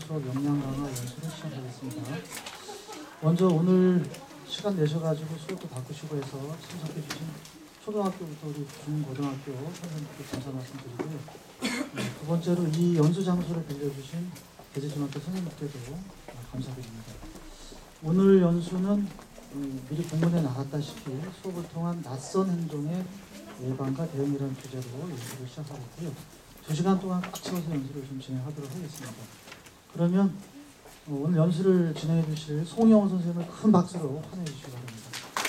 수업 역량 강화 연수를 시작하겠습니다. 먼저 오늘 시간 내셔가지고 수업도 바꾸시고 해서 참석해주신 초등학교부터 우리 중고등학교 선생님께 감사 말씀드리고요. 두 번째로 이 연수 장소를 빌려주신 대제중학교 선생님께도 감사드립니다. 오늘 연수는 미리 공문에 나갔다시피 수업을 통한 낯선 행동의 예방과 대응이라는 주제로 연수를 시작하겠고요. 2시간 동안 꽉 채워서 연수를 좀 진행하도록 하겠습니다. 그러면 오늘 연수를 진행해 주실 송영호 선생님을 큰 박수로 환영해 주시기 바랍니다.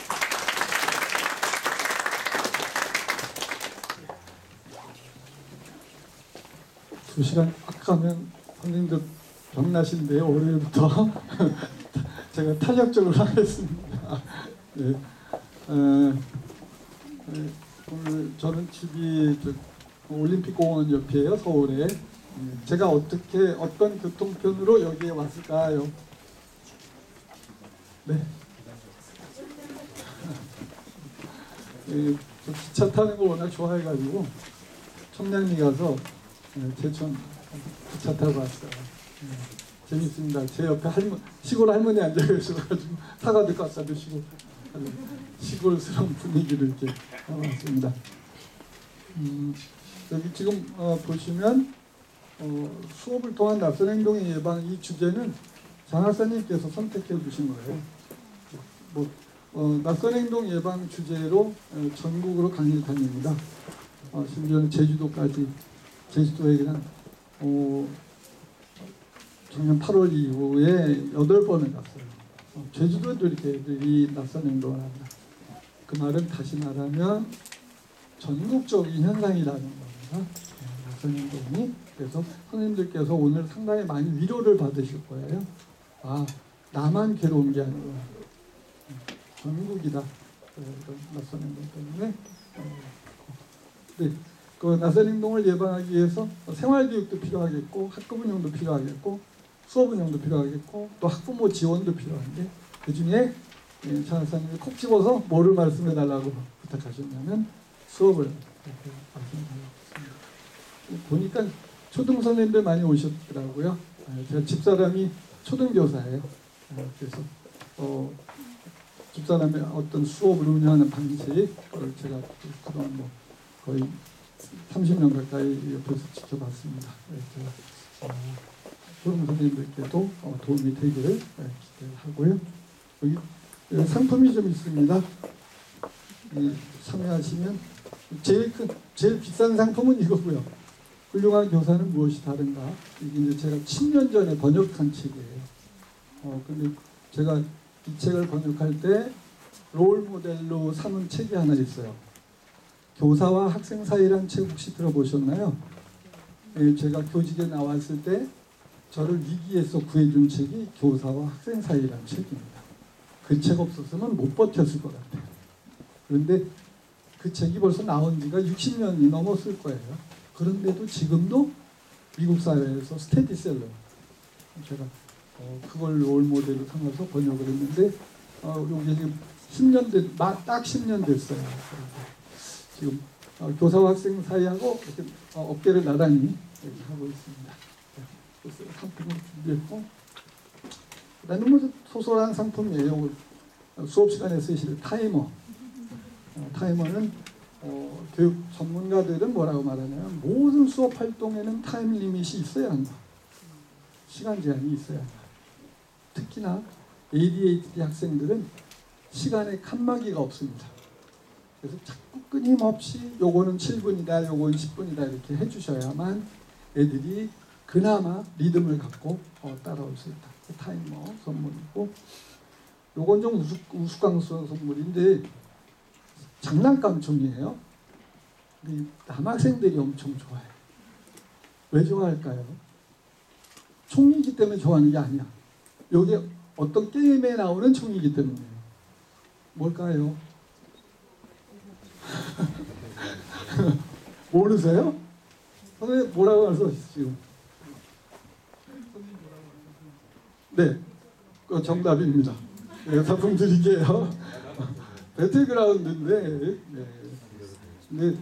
두 시간 꽉 가면 선생님도 병나신데요. 올해부터 제가 탄력적으로 하겠습니다. 네. 오늘 저는 집이 올림픽공원 옆이에요, 서울에. 제가 어떤 교통편으로 여기에 왔을까요? 네. 저 기차 타는 거 워낙 좋아해가지고 청량리 가서 제천 기차 타고 왔어요. 재밌습니다. 제 옆에 시골 할머니 앉아 계셔가지고 사과도 깎아 드시고 시골스러운 분위기를 이렇게 왔습니다. 여기 지금 보시면 수업을 통한 낯선 행동의 예방, 이 주제는 장학사님께서 선택해 주신 거예요. 낯선 행동 예방 주제로 전국으로 강의를 다닙니다. 심지어는 제주도까지, 제주도에는 작년 8월 이후에 8번을 갔어요. 제주도에도 이렇게 애들이 낯선 행동을 합니다. 그 말은 다시 말하면 전국적인 현상이라는 겁니다. 낯선 행동이. 그래서 선생님들께서 오늘 상당히 많이 위로를 받으실 거예요. 아, 나만 괴로운 게 아니구나. 전국이다. 낯선 행동 때문에. 네. 그 낯선 행동을 예방하기 위해서 생활교육도 필요하겠고, 학급 운영도 필요하겠고, 수업 운영도 필요하겠고, 또 학부모 지원도 필요한데, 그 중에 장학사님이 콕 집어서 뭐를 말씀해 달라고 부탁하셨냐면 수업을 이렇게 말씀드리겠습니다. 보니까 초등 선생님들 많이 오셨더라고요. 제가 집사람이 초등교사예요. 그래서 집사람의 어떤 수업을 운영하는 방식을 제가 그동안 거의 30년 가까이 옆에서 지켜봤습니다. 제가 초등 선생님들께도 도움이 되기를 기대하고요. 여기 상품이 좀 있습니다. 참여하시면 제일 비싼 상품은 이거고요. 훌륭한 교사는 무엇이 다른가? 이게 이제 제가 10년 전에 번역한 책이에요. 근데 제가 이 책을 번역할 때 롤 모델로 삼은 책이 하나 있어요. 교사와 학생 사이라는 책 혹시 들어보셨나요? 제가 교직에 나왔을 때 저를 위기에서 구해준 책이 교사와 학생 사이라는 책입니다. 그 책 없었으면 못 버텼을 것 같아요. 그런데 그 책이 벌써 나온 지가 60년이 넘었을 거예요. 그런데도 지금도 미국 사회에서 스테디셀러. 제가 그걸 롤 모델로 삼아서 번역을 했는데 요게 지금 10년 딱 10년 됐어요. 지금 교사와 학생 사이하고 이렇게 어깨를 나란히 이렇게 하고 있습니다. 그래서 상품을 준비했고, 그다음에 소소한 상품이에요. 수업 시간에 쓰실 타이머. 타이머는 교육 전문가들은 뭐라고 말하냐면 모든 수업 활동에는 타임 리밋이 있어야 한다. 시간 제한이 있어야 한다. 특히나 ADHD 학생들은 시간에 칸막이가 없습니다. 그래서 자꾸 끊임없이 요거는 7분이다, 요거는 10분이다 이렇게 해주셔야만 애들이 그나마 리듬을 갖고 따라올 수 있다. 타이머 선물이고, 요건 좀 우스꽝스러운 선물인데 장난감 종이에요. 남학생들이 엄청 좋아해요. 왜 좋아할까요? 총이기 때문에 좋아하는 게 아니야. 여기 어떤 게임에 나오는 총이기 때문이에요. 뭘까요? 모르세요? 선생님 뭐라고 하셨어요? 네, 그 정답입니다. 네, 상품 드릴게요. 배틀그라운드인데, 네.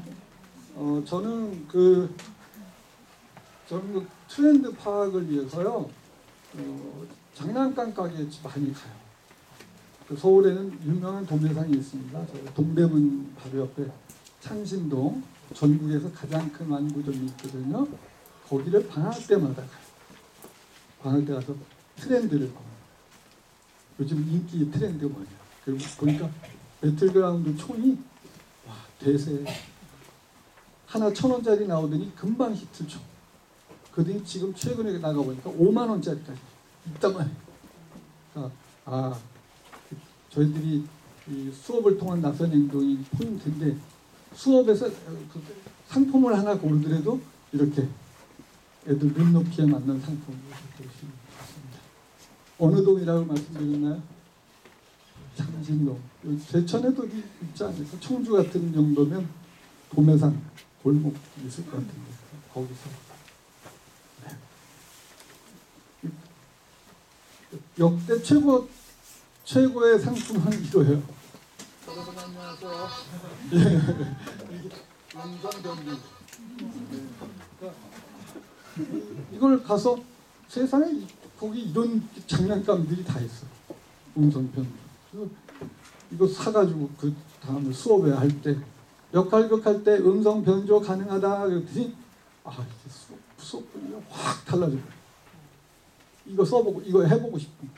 저는 그 트렌드 파악을 위해서요, 장난감 가게에 많이 가요. 그 서울에는 유명한 도매상이 있습니다. 동대문 바로 옆에 창신동, 전국에서 가장 큰 완구점이 있거든요. 거기를 방학 때마다 가요. 방학 때 가서 트렌드를 봐요. 요즘 인기 트렌드가 뭐냐. 그리고 보니까 배틀그라운드 총이 와, 대세 하나 1,000원짜리 나오더니 금방 히트 쳐. 그더니 지금 최근에 나가보니까 5만 원짜리까지 있단 말이에요. 그러니까 저희들이 이 수업을 통한 낯선 행동이 포인트인데 수업에서 그 상품을 하나 고르더라도 이렇게 애들 눈높이에 맞는 상품을 고르시면 좋습니다. 어느 동이라고 말씀드렸나요? 창신동. 제천에도 있지 않을까? 청주 같은 정도면 도매상 골목 있을 것 같은데 거기서 역대 최고의 상품은 이거예요. 여러분 안녕하세요. 음성변비. 이걸 가서 세상에 거기 이런 장난감들이 다 있어. 음성변비. 이거 사가지고 그 다음에 수업에 할 때 역할극 할 때 음성 변조 가능하다 그랬더니 이제 수업 분위기가 확 달라져요. 이거 써보고 이거 해보고 싶은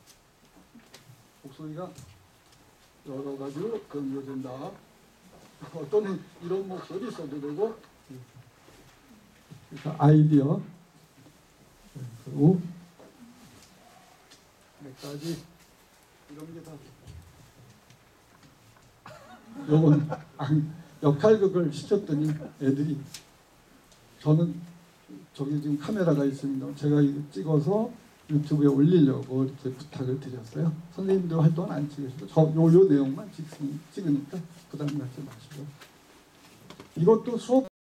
목소리가 여러 가지로 변조된다. 어떤 이런 목소리 써도 되고 그러니까 아이디어 그리고 몇 가지 이런 게 다 요건 역할극을 시켰더니 애들이 저는 저기 지금 카메라가 있습니다. 제가 이거 찍어서 유튜브에 올리려고 이렇게 부탁을 드렸어요. 선생님들 활동은 안 찍으시고 요 내용만 찍으니까 부담 갖지 마시고 이것도 수업